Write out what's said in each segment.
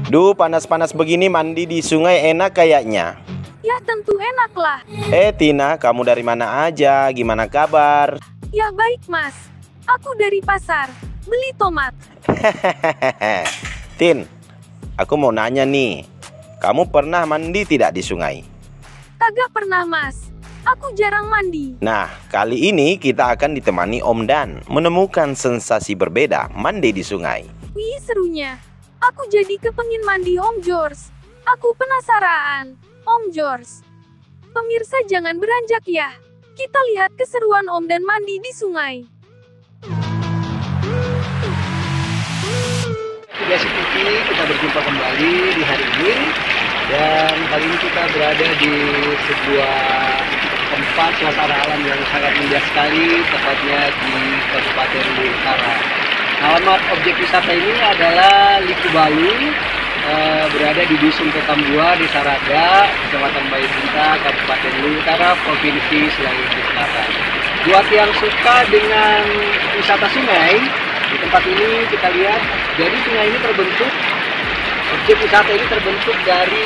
Duh, panas-panas begini mandi di sungai enak kayaknya. Ya tentu enak lah. Tina, kamu dari mana aja? Gimana kabar? Ya baik mas, aku dari pasar, beli tomat. Tin, aku mau nanya nih, kamu pernah mandi tidak di sungai? Kagak pernah mas, aku jarang mandi. Nah, kali ini kita akan ditemani Om Dan menemukan sensasi berbeda mandi di sungai. Wih serunya, aku jadi kepengin mandi Om George. Aku penasaran, Om George. Pemirsa jangan beranjak ya, kita lihat keseruan Om Dan mandi di sungai. Navigasi TV, kita berjumpa kembali di hari ini. Dan kali ini kita berada di sebuah tempat suasana alam yang sangat indah sekali, tepatnya di Kabupaten Luwu Utara. Alamat objek wisata ini adalah Liku Balu, berada di Dusun Petambua, Desa Raga, Kecamatan Bayebunta, Kabupaten Luwu Utara, Provinsi Sulawesi Selatan. Buat yang suka dengan wisata sungai, di tempat ini kita lihat, jadi sungai ini terbentuk, objek wisata ini terbentuk dari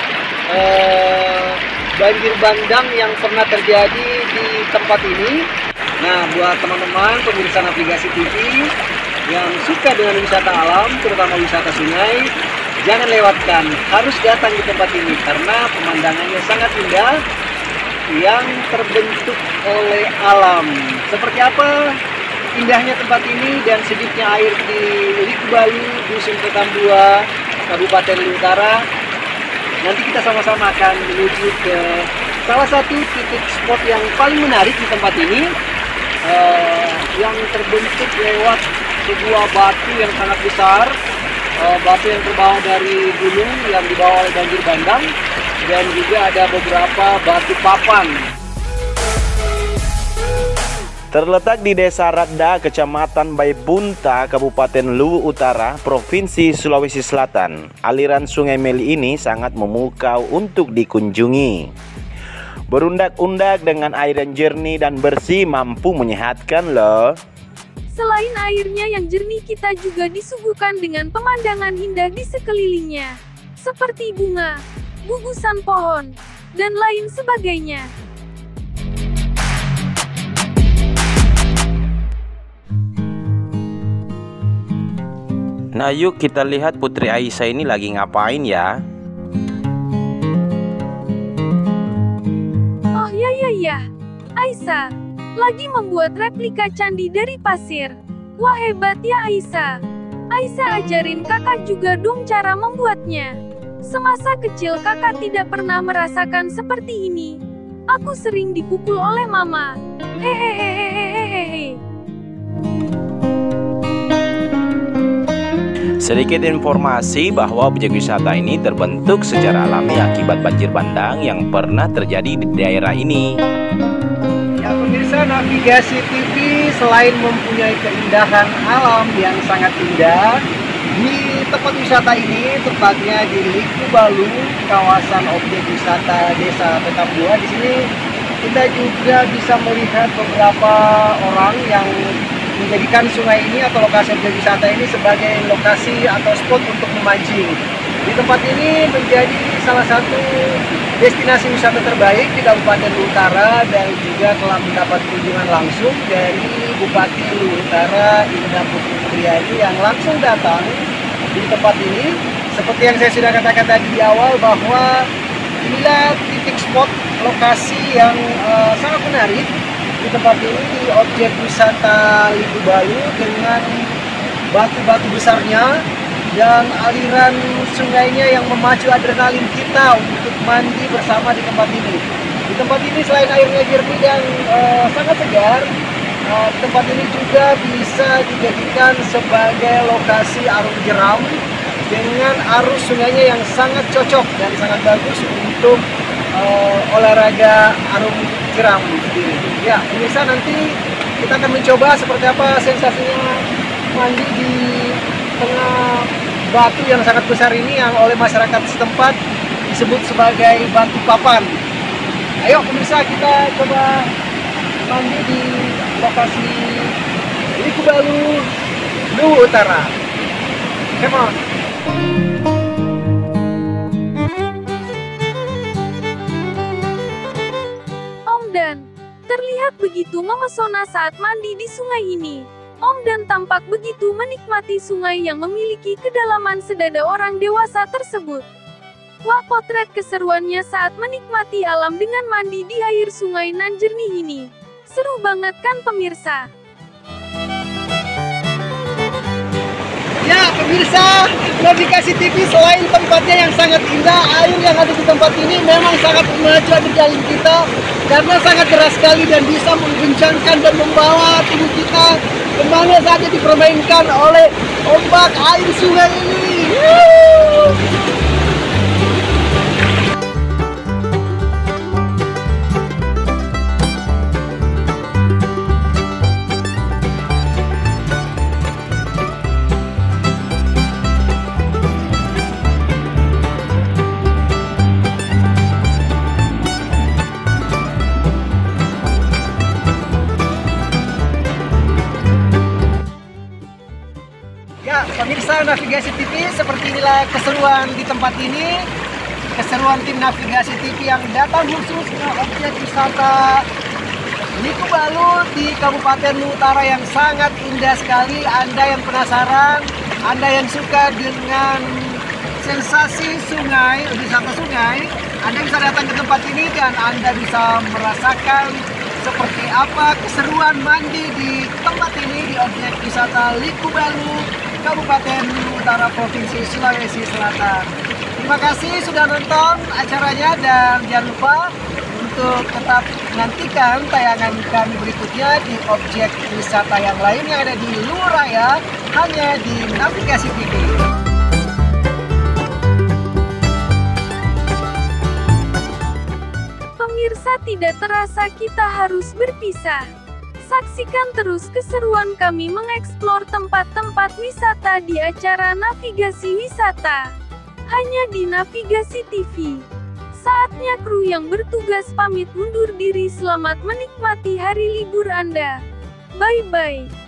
banjir bandang yang pernah terjadi di tempat ini. Nah, buat teman-teman pemirsa Navigasi TV yang suka dengan wisata alam, terutama wisata sungai, jangan lewatkan, harus datang di tempat ini karena pemandangannya sangat indah yang terbentuk oleh alam. Seperti apa indahnya tempat ini dan sedikitnya air di Liku Balu, Dusun Petambua, Kabupaten Luwu Utara. Nanti kita sama-sama akan menuju ke salah satu titik spot yang paling menarik di tempat ini, yang terbentuk lewat sebuah batu yang sangat besar, batu yang terbawa dari gunung yang dibawa oleh banjir bandang, dan juga ada beberapa batu papan. Terletak di Desa Radda, Kecamatan Bayebunta, Kabupaten Luwu Utara, Provinsi Sulawesi Selatan. Aliran Sungai Meli ini sangat memukau untuk dikunjungi. Berundak-undak dengan air yang jernih dan bersih mampu menyehatkan loh. Selain airnya yang jernih, kita juga disuguhkan dengan pemandangan indah di sekelilingnya, seperti bunga, gugusan pohon, dan lain sebagainya. Nah, yuk kita lihat Putri Aisyah ini lagi ngapain ya? Oh ya, Aisyah lagi membuat replika candi dari pasir. Wah hebat ya Aisyah. Aisyah ajarin kakak juga dong cara membuatnya. Semasa kecil kakak tidak pernah merasakan seperti ini. Aku sering dipukul oleh mama. Hehehehehehe. Sedikit informasi bahwa objek wisata ini terbentuk secara alami akibat banjir bandang yang pernah terjadi di daerah ini. Ya, pemirsa Navigasi TV selain mempunyai keindahan alam yang sangat indah, di tempat wisata ini, tepatnya di Liku Balu, kawasan objek wisata Desa Petambua, di sini kita juga bisa melihat beberapa orang yang menjadikan sungai ini atau lokasi objek wisata ini sebagai lokasi atau spot untuk memancing. Di tempat ini menjadi salah satu destinasi wisata terbaik di Kabupaten Luwu Utara dan juga telah mendapat kunjungan langsung dari Bupati Luwu Utara Indah Putri Priani yang langsung datang di tempat ini. Seperti yang saya sudah katakan tadi di awal bahwa inilah titik spot lokasi yang sangat menarik di tempat ini, di objek wisata Liku Balu dengan batu-batu besarnya dan aliran sungainya yang memacu adrenalin kita untuk mandi bersama di tempat ini. Di tempat ini selain airnya jernih dan sangat segar, tempat ini juga bisa dijadikan sebagai lokasi arung jeram dengan arus sungainya yang sangat cocok dan sangat bagus untuk olahraga arung jeram sendiri. Ya, pemirsa, nanti kita akan mencoba seperti apa sensasinya mandi di tengah batu yang sangat besar ini yang oleh masyarakat setempat disebut sebagai batu papan. Ayo pemirsa, kita coba mandi di lokasi Liku Balu, Luwu Utara. Come on. terlihat begitu memesona saat mandi di sungai ini. Om Dan tampak begitu menikmati sungai yang memiliki kedalaman sedada orang dewasa tersebut. Wah, potret keseruannya saat menikmati alam dengan mandi di air sungai nan jernih ini. Seru banget kan pemirsa? Ya pemirsa, Navigasi TV selain tempatnya yang sangat indah, air yang ada di tempat ini memang sangat memacu adrenalin kita karena sangat deras sekali dan bisa mengguncangkan dan membawa tubuh kita kemana saja dipermainkan oleh ombak air sungai ini. Ya, pemirsa Navigasi TV, seperti inilah keseruan di tempat ini. Keseruan tim Navigasi TV yang datang khusus ke objek wisata Liku Balut di Kabupaten Luwu Utara yang sangat indah sekali. Anda yang penasaran, Anda yang suka dengan sensasi sungai, wisata sungai, Anda bisa datang ke tempat ini dan Anda bisa merasakan seperti apa keseruan mandi di tempat ini di objek wisata Liku Balut, Kabupaten Luwu Utara, Provinsi Sulawesi Selatan. Terima kasih sudah nonton acaranya dan jangan lupa untuk tetap menantikan tayangan kami berikutnya di objek wisata yang lain yang ada di Luwu Raya, hanya di Navigasi TV. Pemirsa, tidak terasa kita harus berpisah. Saksikan terus keseruan kami mengeksplor tempat-tempat wisata di acara Navigasi Wisata. Hanya di Navigasi TV. Saatnya kru yang bertugas pamit undur diri. Selamat menikmati hari libur Anda. Bye-bye.